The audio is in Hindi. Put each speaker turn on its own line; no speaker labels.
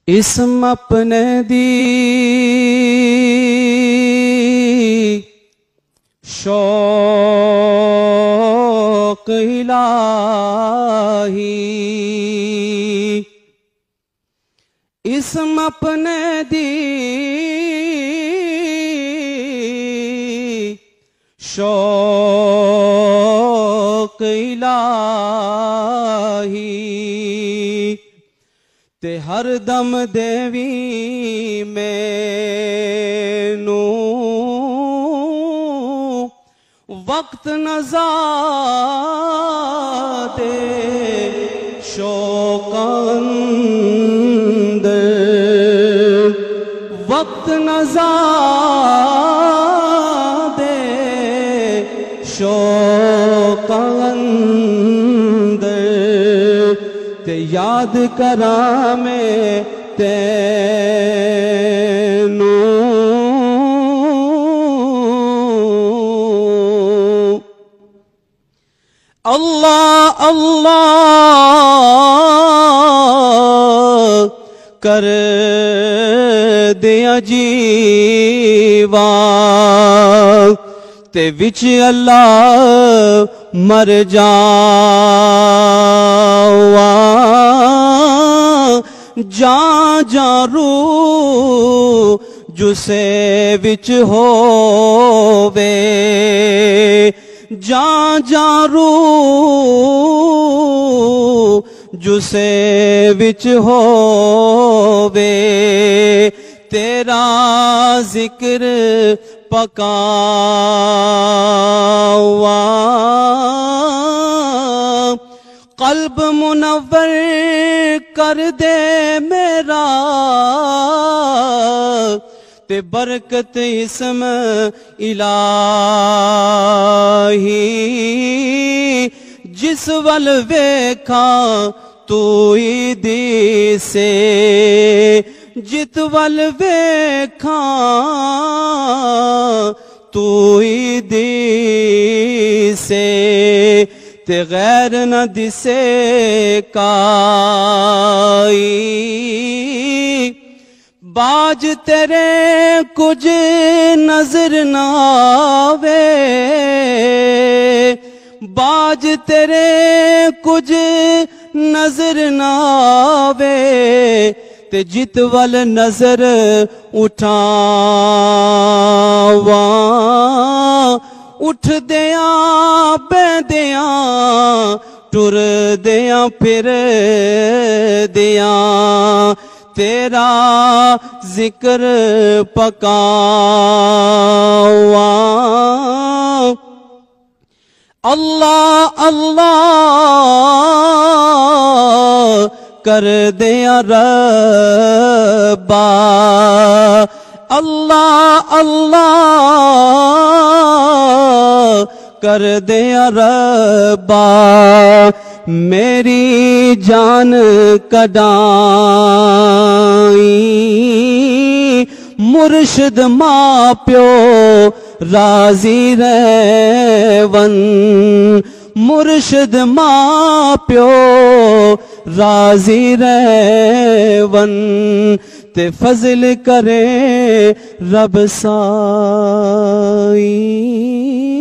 इसम अपने दी शौक इलाही, इसम अपने दी शौक इलाही, ते हर दम देवी मैनू वक्त नज़ादे शौकंदर, वक्त नज़ादे शौकंदर, ते याद करा मैं तैनू अल्लाह अल्लाह कर दिया जीवा, ते विच अल्लाह मर जावा, जा जा रू जुसे विच होवे, जा जा रू जुसे विच होवे, तेरा जिक्र पकावा, कल्ब मुनव्वर कर दे मेरा, ते बरकत इसम इलाही, जिस वल वेखा तू ही दिसे, जित वल वेखा तू ही दिसे, ते गैर न दिसे काई, बाज तेरे कुछ नजर न आवे, बाज तेरे कुछ नजर न आवे, ते जित वल नजर उठावा, उठ दिया बैदिया टुर दिया फिर दिया, तेरा जिक्र पकावा, अल्लाह अल्लाह कर दिया रब्बा, अल्लाह अल्लाह कर दिया रब्बा, मेरी जान कडाई, मुर्शिद माँ प्यो राजी रहवन, मुर्शिद माँ प्यो राजी रहवन, ते फजल करे रब साई।